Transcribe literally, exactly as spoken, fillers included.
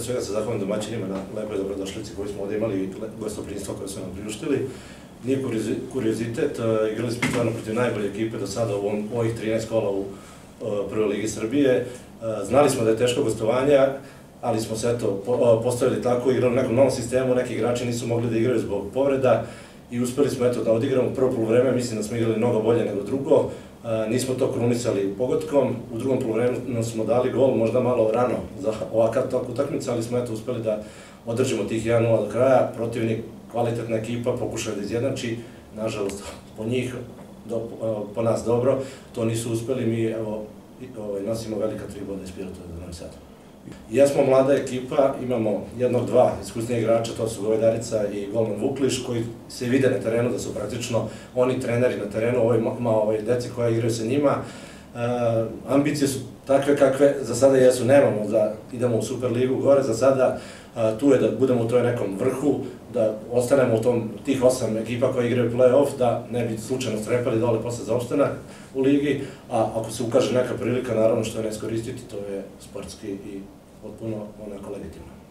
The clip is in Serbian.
svega se zahvalim domaćinima na lepoj dobrodošlici koju smo ovde imali i gostoprimstvo koje su nam priuštili. Nije kuriozitet, igrali smo stvarno protiv najbolje ekipe do sada u ovih trinaest kola u Prvoj ligi Srbije. Znali smo da je teško gostovanje, ali smo se eto postavili tako, igrali u nekom novom sistemu, neki igrači nisu mogli da igraju zbog povreda i uspeli smo eto da odigramo prvo poluvreme, mislim da smo igrali mnogo bolje nego drugo. Nismo to krunisali pogodkom, u drugom poluvremenu smo dali gol, možda malo rano za ovakav tok utakmica, ali smo eto uspeli da održimo tih jedan nula do kraja. Protivnik, kvalitetna ekipa, pokušaju da izjednači, nažalost po njih, po nas dobro, to nisu uspeli, mi evo nosimo velika tri boda iz Pirota do Novi Sad. Jesmo mlada ekipa, imamo jednog, dva iskusnije igrača, to su Govedarica i golman Vukliš, koji se vide na terenu da su praktično oni treneri na terenu, ovoj deci koja igraju sa njima. Ambicije su takve kakve za sada jesu, nemamo da idemo u Superligu gore, za sada tu je da budemo u toj nekom vrhu, da ostanemo u tih osam ekipa koje igraju play-off, da ne bi slučajno strepali dole posle za opstanak u ligi, a ako se ukaže neka prilika, naravno što je ne iskoristiti, to je sportski i potpuno onako legitimno.